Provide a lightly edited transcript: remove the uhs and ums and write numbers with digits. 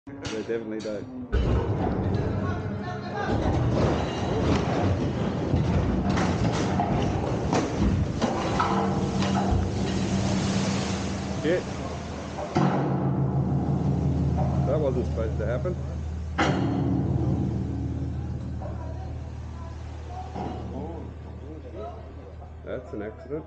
They definitely do. Shit. That wasn't supposed to happen. That's an accident.